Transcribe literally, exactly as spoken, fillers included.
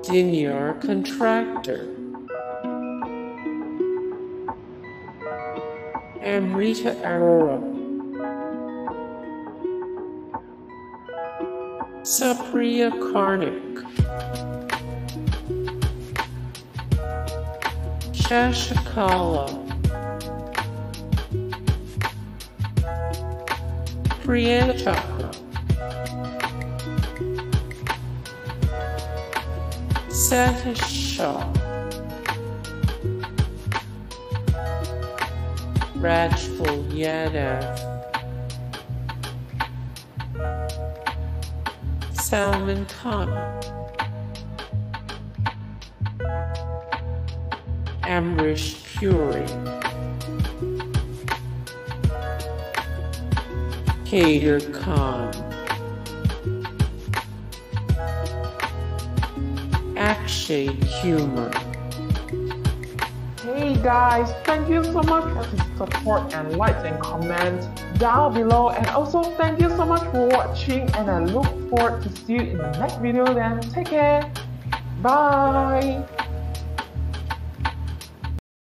Dinyar Contractor, Amrish Arora, Supriya Karnik, Shashikala, Priya Chakra, Satish Shah, Rajpal Yadav, Salman Khan, Amrish Puri, Kader Khan, Akshay Humor. Hey guys, thank you so much for the support and likes and comments down below, and also thank you so much for watching, and I look forward to see you in the next video. Then take care, bye.